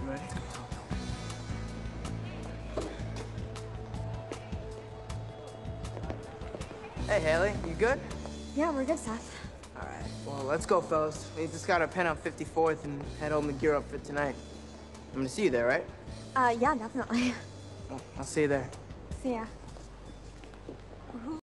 ready? Hey, Haley, you good? Yeah, we're good, Seth. All right, well, let's go, fellas. We just got our pen on 54th and head home to gear up for tonight. I'm gonna see you there, right? Yeah, definitely. Well, I'll see you there. See ya.